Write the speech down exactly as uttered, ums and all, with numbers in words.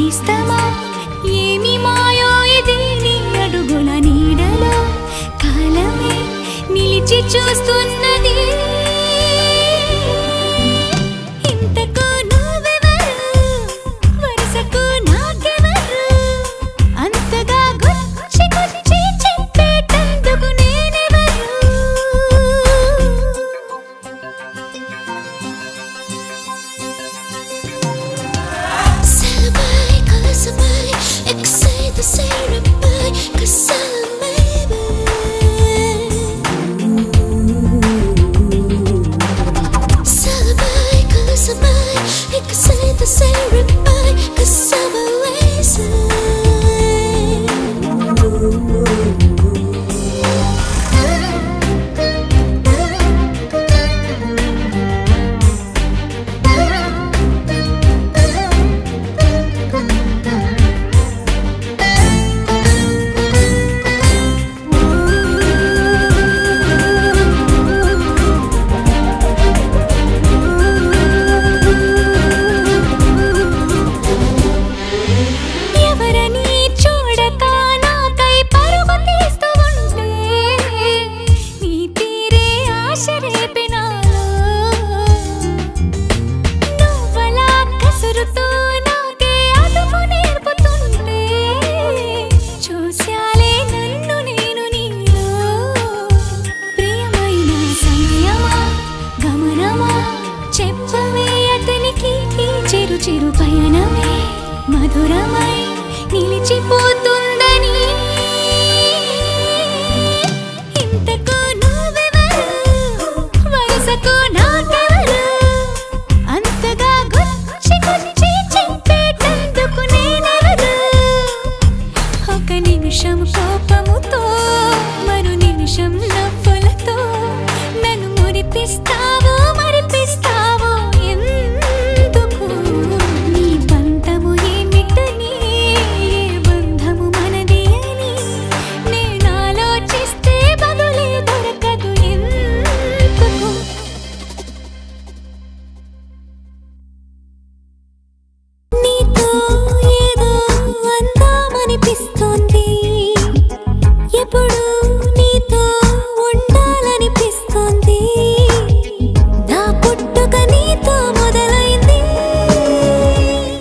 నేస్తమా ఏమి మాయో ఇది నీ అడుగుల నీడలో కాలమే నిలిచి చూస్తున్నది ఇంతకు నువ్వెవరు వరుసకు నాకెవరు అంతగా గుచ్చి గుచ్చి చెప్పేటందుకు నేనెవరు Celebrate, celebrate, excite the ceremony, cause celebrate. Celebrate, celebrate, excite the ceremony, cause celebrate. ఎవరని చూడక నాకై పరుగు తీస్తూ ఉంటే నీ తీరే ఆశ రేపినాలో నువ్వలా కసురుతూ నాకే అదుపు నేర్పుతుంటే చూశాలే నన్ను నేను నీలో ప్రియమైన సమయమా గమనమా చెప్పవే అతనికి ఈ చిరు చిరు పయనమే మధురమై నిలిచిపోతుందని ఇంతకు నువ్వెవరు వరుసకు నాకెవరు అంతగా గుచ్చి గుచ్చి చెప్పేటందుకు నేనెవరు ఒక నిమిషం కోపముతో మరు నిమిషం నవ్వులతో నన్ను మురిపిస్తావో మరిపిస్తావో ఎందుకు నీ బంధము ఏమిటని ఏ బంధము మనది అని నేను ఆలోచిస్తే బదులే దొరకదు ఎందుకు నీతో ఏదో అందామనిపిస్తోంది